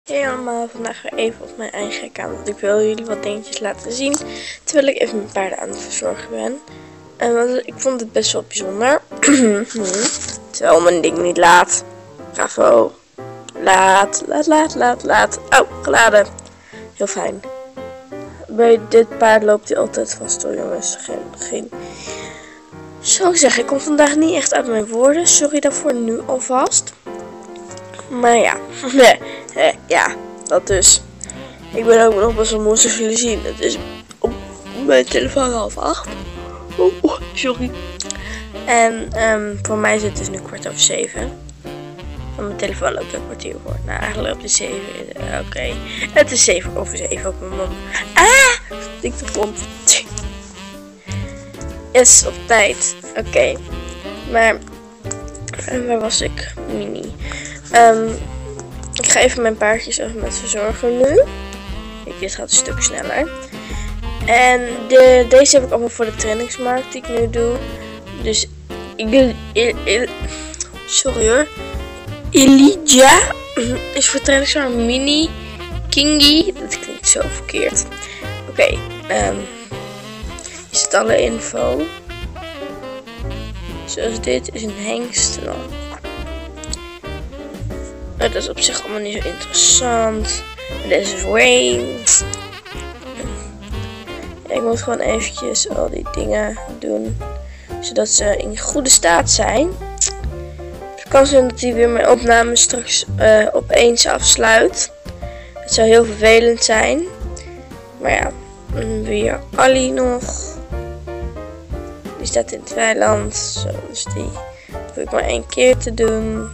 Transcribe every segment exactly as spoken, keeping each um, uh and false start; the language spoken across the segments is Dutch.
Hey allemaal, vandaag weer even op mijn eigen account, want ik wil jullie wat dingetjes laten zien terwijl ik even mijn paarden aan het verzorgen ben. En want ik vond het best wel bijzonder. Terwijl mijn ding niet laat. Bravo. Laat, laat, laat, laat, laat. Oh, geladen. Heel fijn. Bij dit paard loopt hij altijd vast door, jongens. Geen, geen... Zo zeg, ik kom vandaag niet echt uit mijn woorden. Sorry daarvoor nu alvast. Maar ja, ja, dat dus. Ik ben ook nog best wel moe, zoals jullie zien. Het is op mijn telefoon half acht. Oh, sorry. En um, voor mij zit het dus nu kwart over zeven. Van mijn telefoon loopt een kwartier voor. Nou, eigenlijk loopt het zeven. Oké, okay. Het is zeven over zeven op mijn mond. Ah, ik de grond. Yes, op tijd. Oké. Okay. Maar, en waar was ik? Mini. Um, ik ga even mijn paardjes even met verzorgen nu. Kijk, dit gaat een stuk sneller. En de, deze heb ik allemaal voor de trainingsmarkt die ik nu doe. Dus, il, il, il, sorry hoor. Elijah is voor trainingsmarkt. Mini. Kingy. Dat klinkt zo verkeerd. Oké. Okay, um, is het alle info. Zoals dit is een hengst. Dat is op zich allemaal niet zo interessant. Dit is Wayne. Ja, ik moet gewoon eventjes al die dingen doen. Zodat ze in goede staat zijn. Het kan zijn dat hij weer mijn opname straks uh, opeens afsluit. Het zou heel vervelend zijn. Maar ja, weer Ali nog. Die staat in het weiland. Zo, dus die hoef ik maar één keer te doen.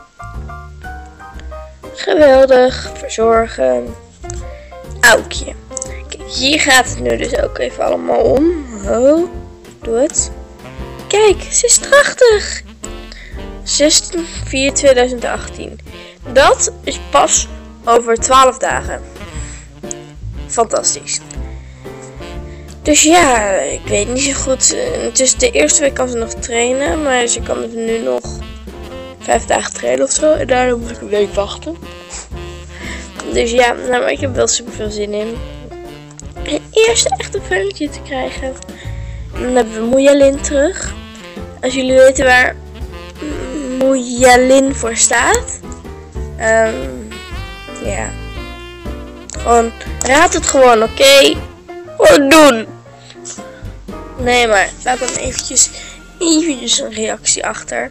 Geweldig, verzorgen. Aukje. Kijk, hier gaat het nu dus ook even allemaal om. Oh, doe het. Kijk, ze is prachtig. zestien vier tweeduizend achttien. Dat is pas over twaalf dagen. Fantastisch. Dus ja, ik weet niet zo goed. Dus de eerste week kan ze nog trainen, maar ze kan het nu nog vijf dagen trainen of zo. En daarom moet ik een week wachten. Dus ja, nou, maar ik heb wel super veel zin in. Een eerste echte velletje te krijgen. En dan hebben we Moejalin terug. Als jullie weten waar Moejalin voor staat. Um, ja. Gewoon, raad het gewoon, oké? Okay? Gewoon doen. Nee, maar laat dan eventjes, eventjes een reactie achter.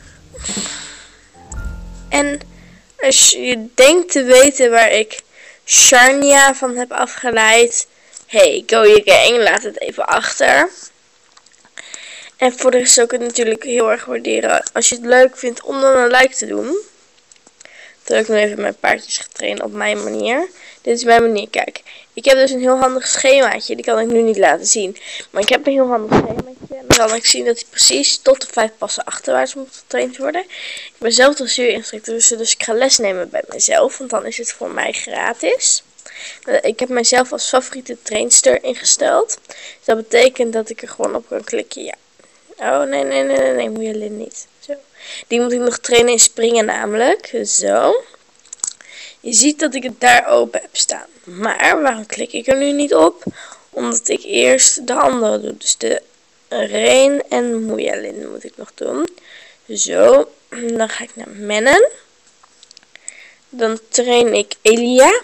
En als je denkt te weten waar ik Sharnia van heb afgeleid. Hey, go you gang, laat het even achter. En voor de rest zou ik het natuurlijk heel erg waarderen als je het leuk vindt om dan een like te doen. Terwijl ik nu even mijn paardjes getraind op mijn manier. Dit is mijn manier, kijk. Ik heb dus een heel handig schemaatje. Die kan ik nu niet laten zien. Maar ik heb een heel handig schemaatje. En dan kan ik zien dat hij precies tot de vijf passen achterwaarts moet getraind worden. Ik ben zelf dressuurinstructeur, dus ik ga les nemen bij mezelf. Want dan is het voor mij gratis. Ik heb mijzelf als favoriete trainster ingesteld. Dus dat betekent dat ik er gewoon op kan klikken. Ja. Oh, nee, nee, nee, nee, nee, moet je Lin niet. Zo. Die moet ik nog trainen in springen namelijk. Zo. Je ziet dat ik het daar open heb staan. Maar waarom klik ik er nu niet op? Omdat ik eerst de andere doe. Dus de Rein en Moejalin moet ik nog doen. Zo. Dan ga ik naar Mennen. Dan train ik Elia.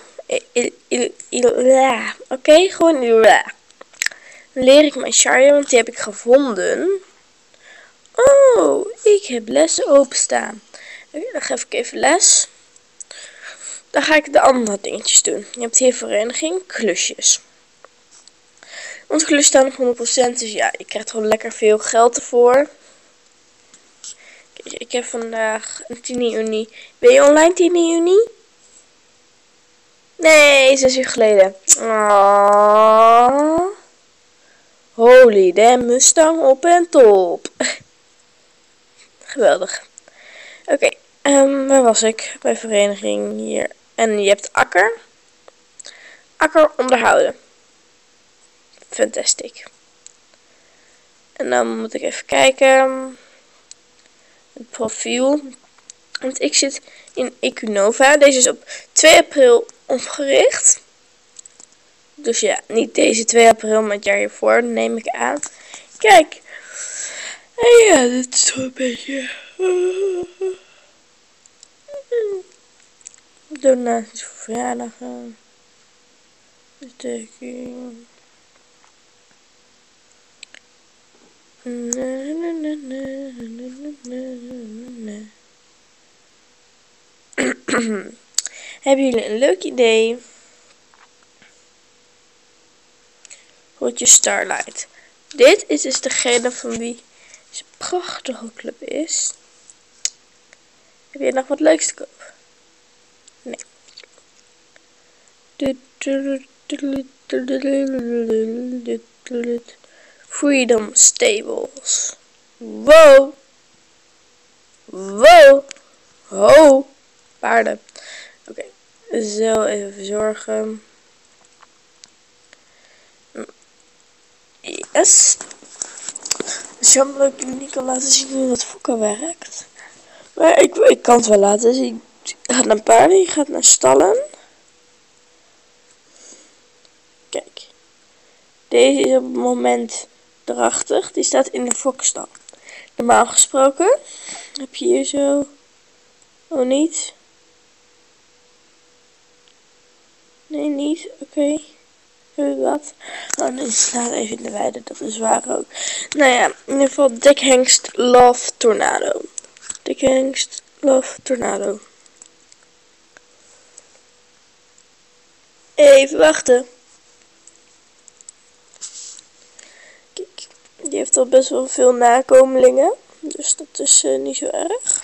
Oké, okay, gewoon Elia. Dan leer ik mijn Sharia, want die heb ik gevonden. Oh, ik heb les openstaan. Dan geef ik even les. Dan ga ik de andere dingetjes doen. Je hebt hier vereniging, klusjes. Onze klusjes staan op honderd procent, dus ja, je krijgt gewoon lekker veel geld ervoor. Kijk, ik heb vandaag een tien juni. Ben je online tien juni? Nee, zes uur geleden. Oh. Holy damn, Mustang op en top. Geweldig. Oké, okay, um, waar was ik? Bij vereniging hier. En je hebt akker. Akker onderhouden. Fantastic. En dan moet ik even kijken. Het profiel. Want ik zit in Econova. Deze is op twee april opgericht. Dus ja, niet deze twee april, maar het jaar hiervoor, neem ik aan. Kijk. En ja, dit is toch een beetje... donaties voor verjaardagen. Betekening. Nee, nee, nee, nee, nee, nee, nee. Hebben jullie een leuk idee? Hoortje Starlight. Dit is dus degene van wie deze prachtige club is. Heb je nog wat leuks te koop? Nee. Freedom Stables. Wow. Wow. Ho. Paarden. Oké. Okay. Zo, even verzorgen. Yes. Het is jammer dat ik jullie niet kan laten zien hoe dat fokken werkt. Maar ik, ik kan het wel laten zien. Je gaat naar paarden, je gaat naar stallen. Kijk. Deze is op het moment drachtig. Die staat in de fokstal. Normaal gesproken heb je hier zo... Oh, niet? Nee, niet. Oké. Okay. Heb ik dat? Oh, nee, staat even in de weide. Dat is waar ook. Nou ja, in ieder geval Dick Hengst Love Tornado. Dick Hengst Love Tornado. Even wachten. Kijk, die heeft al best wel veel nakomelingen. Dus dat is uh, niet zo erg.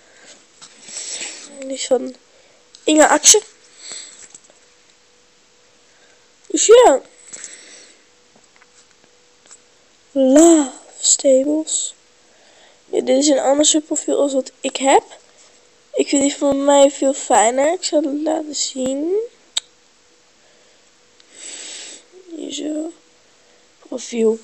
Die is van Inge Axel. Dus ja. Love Stables. Ja, dit is een ander soort profiel als wat ik heb. Ik vind die van mij veel fijner. Ik zal het laten zien. Hier zo. Profiel.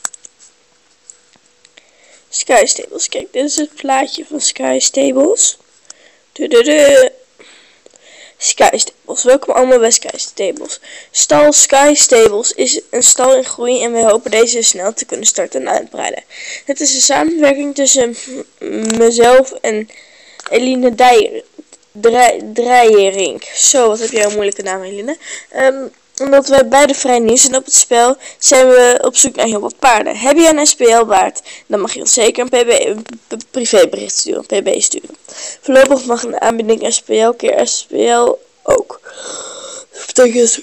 Sky Stables. Kijk, dit is het plaatje van Sky Stables. Dududu. Sky Stables. Welkom allemaal bij Sky Stables. Stal Sky Stables is een stal in groei en wij hopen deze snel te kunnen starten en uitbreiden. Het is een samenwerking tussen mezelf en Eline Drijering. Zo, wat heb jij een moeilijke naam, Eline. Um, omdat wij beide vrij nieuw zijn op het spel, zijn we op zoek naar heel wat paarden. Heb je een S P L waard, dan mag je ons zeker een, P B, een privébericht sturen, een P B sturen. Voorlopig mag een aanbieding S P L keer S P L ook. Dat betekent...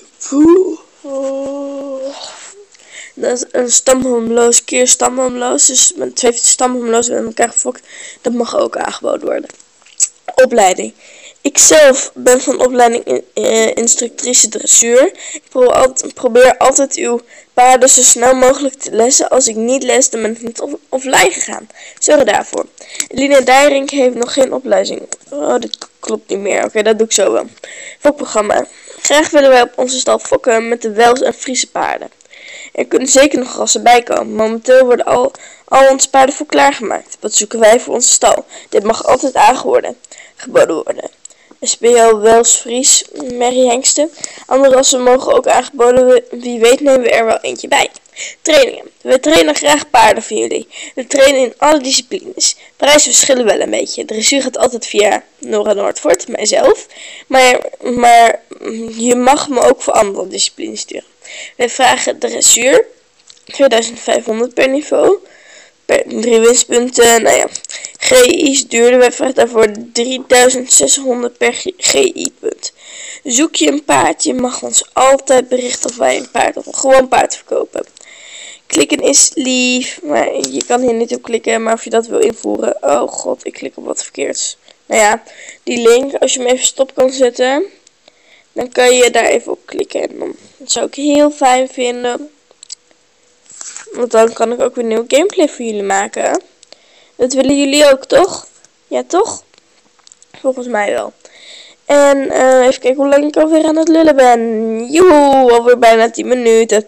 Dat is een stamhomloos keer stamhomloos. Dus met twee stamhomloos met elkaar gefokt. Dat mag ook aangeboden worden. Opleiding. Ikzelf ben van opleiding in, uh, instructrice dressuur. Ik probeer altijd, probeer altijd uw paarden zo snel mogelijk te lessen. Als ik niet les, dan ben ik niet off offline gegaan. Zorg daarvoor. Lina Dijring heeft nog geen opleiding. Oh, dit klopt niet meer. Oké, okay, dat doe ik zo wel. Fokprogramma. Graag willen wij op onze stal fokken met de Wels en Friese paarden. Er kunnen zeker nog rassen bij komen. Momenteel worden al, al onze paarden voor klaargemaakt. Wat zoeken wij voor onze stal? Dit mag altijd aangeboden geboden worden. S P L Wels Fries, merriehengsten. Andere rassen mogen ook aangeboden worden. Wie weet nemen we er wel eentje bij. Trainingen. We trainen graag paarden voor jullie. We trainen in alle disciplines. Prijzen verschillen wel een beetje. De dressuur gaat altijd via Nora Noordvoort, mijzelf. Maar, maar je mag me ook voor andere disciplines sturen. We vragen dressuur. tweeduizend vijfhonderd per niveau. Per drie winstpunten. Nou ja. G I's duurder. Wij vragen daarvoor drieduizend zeshonderd per G I-punt. Zoek je een paard. Je mag ons altijd berichten of wij een paard of een gewoon paard verkopen. Klikken is lief. Maar je kan hier niet op klikken. Maar of je dat wil invoeren. Oh god, ik klik op wat verkeerds. Nou ja, die link. Als je hem even stop kan zetten. Dan kan je daar even op klikken. En dan dat zou ik heel fijn vinden. Want dan kan ik ook weer nieuwe gameplay voor jullie maken. Dat willen jullie ook, toch? Ja, toch? Volgens mij wel. En uh, even kijken hoe lang ik alweer aan het lullen ben. Joehoe, alweer bijna tien minuten.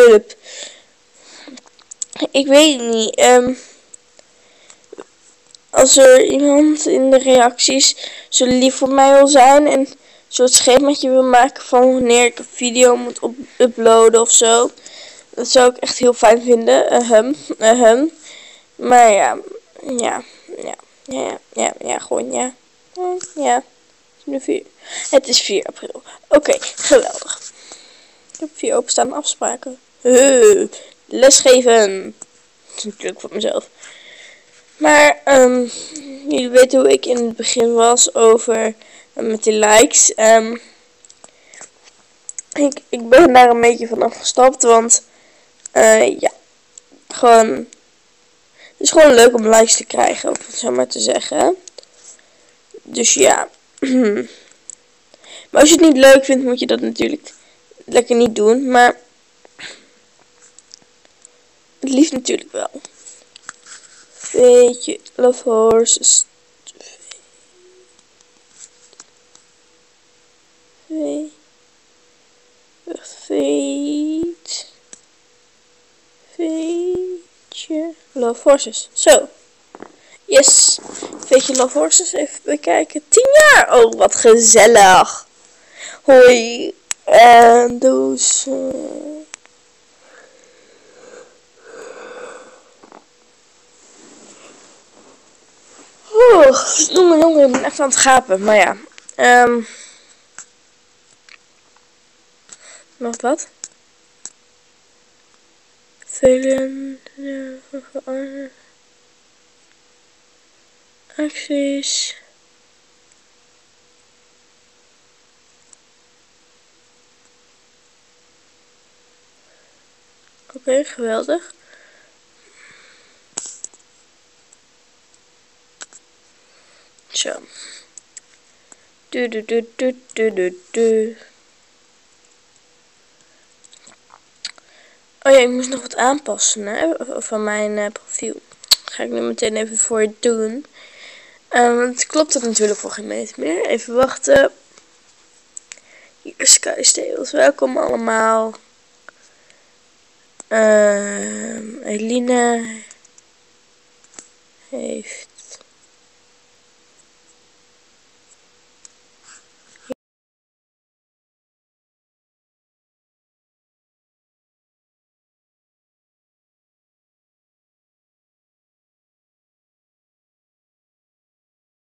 Ik weet het niet. Um, als er iemand in de reacties zo lief voor mij wil zijn en zo'n schemaatje wil maken van wanneer ik een video moet uploaden of zo. Dat zou ik echt heel fijn vinden. Ahem, ahem. Maar ja, ja, ja, ja, ja, ja, gewoon ja. Ja, het is vier april. Oké, okay, geweldig. Ik heb vier openstaande afspraken. Uh, lesgeven. Natuurlijk voor mezelf. Maar, um, jullie weten hoe ik in het begin was over uh, met die likes. Um, ik, ik ben daar een beetje van afgestapt, want uh, ja, gewoon, het is gewoon leuk om likes te krijgen, om het zo maar te zeggen. Dus ja, maar als je het niet leuk vindt, moet je dat natuurlijk lekker niet doen, maar het liefst natuurlijk wel. Beetje love horses. Twee. Veet. Veetje. Love horses. Zo. Yes. Veetje love horses. Even bekijken. tien jaar. Oh, wat gezellig. Hoi. En dus. Uh... Oh, jongen, jongen, ik ben echt aan het gapen. Maar ja. Um, nog wat? Vele acties. Oké, okay, geweldig. Zo. Du du du du du du du. Oh ja, ik moest nog wat aanpassen, hè, van mijn uh, profiel. Dat ga ik nu meteen even voor je doen. Uh, want het klopt het natuurlijk voor geen meter meer. Even wachten. Hier, Sky Stables. Welkom allemaal. Uh, Eline heeft